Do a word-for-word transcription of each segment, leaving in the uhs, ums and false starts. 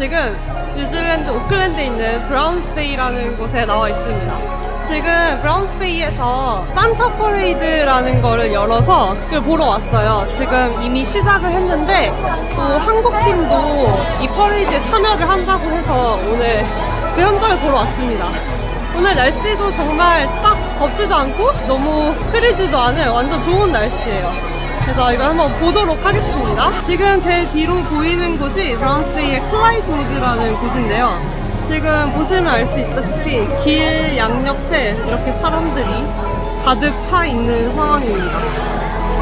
지금 뉴질랜드 오클랜드에 있는 브라운스베이라는 곳에 나와 있습니다. 지금 브라운스베이에서 산타 퍼레이드라는 거를 열어서 그걸 보러 왔어요. 지금 이미 시작을 했는데 또 한국팀도 이 퍼레이드에 참여를 한다고 해서 오늘 그 현장을 보러 왔습니다. 오늘 날씨도 정말 딱 덥지도 않고 너무 흐리지도 않은 완전 좋은 날씨예요. 그래서 이걸 한번 보도록 하겠습니다. 지금 제 뒤로 보이는 곳이 브라운스베이의 클라이드 로드라는 곳인데요. 지금 보시면 알 수 있다시피 길 양옆에 이렇게 사람들이 가득 차 있는 상황입니다.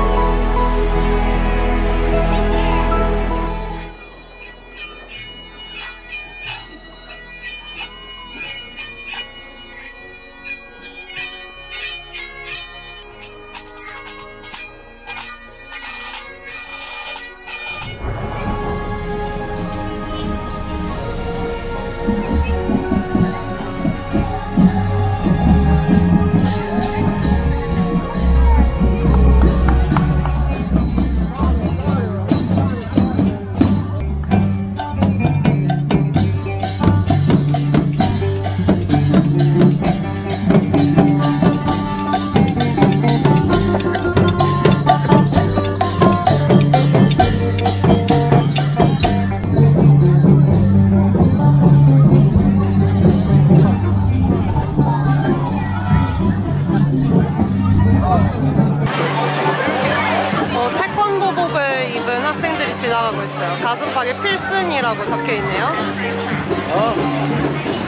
학생들이 지나가고 있어요. 가슴팍에 필슨이라고 적혀있네요. 어.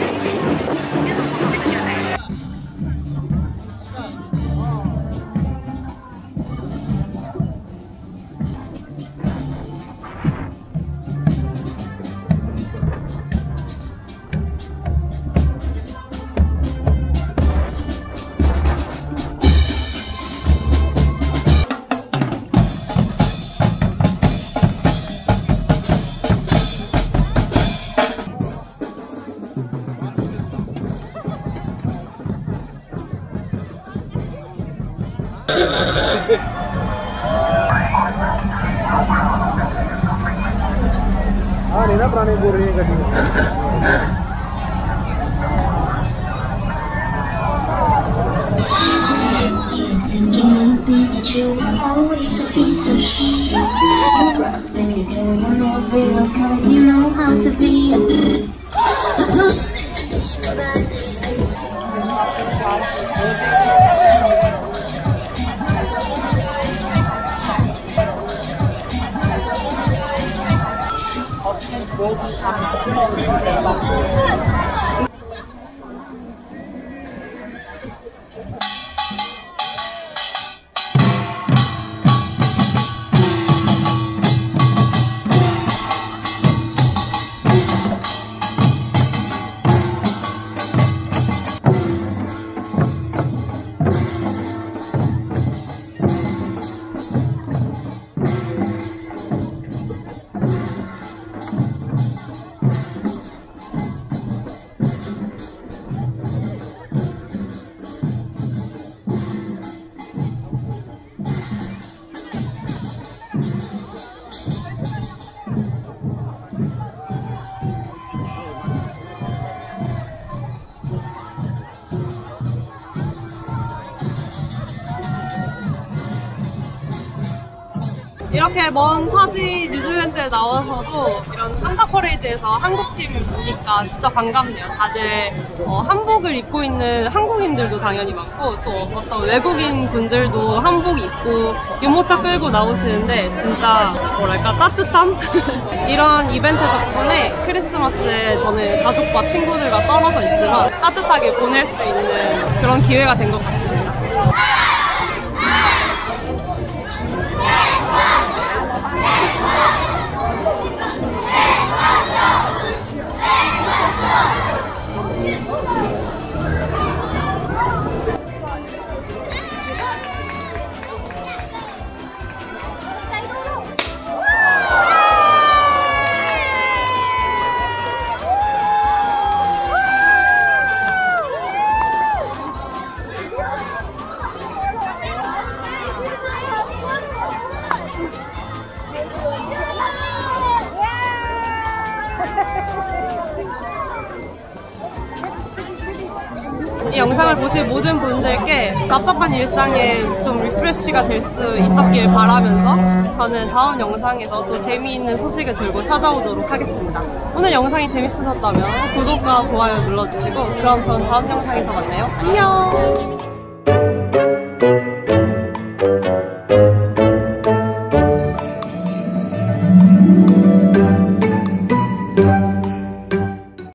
हाँ नहीं ना पुराने बोल रही है गड्डी 이렇게 먼 타지 뉴질랜드에 나와서도 이런 산타 퍼레이드에서 한국팀을 보니까 진짜 반갑네요. 다들 어, 한복을 입고 있는 한국인들도 당연히 많고 또 어떤 외국인 분들도 한복 입고 유모차 끌고 나오시는데 진짜 뭐랄까 따뜻함? 이런 이벤트 덕분에 크리스마스에 저는 가족과 친구들과 떨어져 있지만 따뜻하게 보낼 수 있는 그런 기회가 된 것 같습니다. 이 영상을 보실 모든 분들께 답답한 일상에 좀 리프레쉬가 될 수 있었길 바라면서 저는 다음 영상에서 또 재미있는 소식을 들고 찾아오도록 하겠습니다. 오늘 영상이 재밌으셨다면 구독과 좋아요 눌러주시고 그럼 전 다음 영상에서 만나요. 안녕!